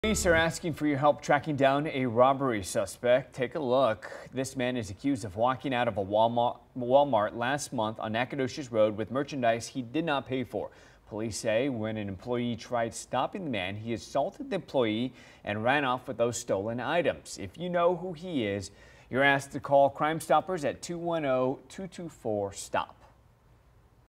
Police are asking for your help tracking down a robbery suspect. Take a look. This man is accused of walking out of a Walmart last month on Nacogdoches Road with merchandise he did not pay for. Police say when an employee tried stopping the man, he assaulted the employee and ran off with those stolen items. If you know who he is, you're asked to call Crime Stoppers at 210-224-STOP.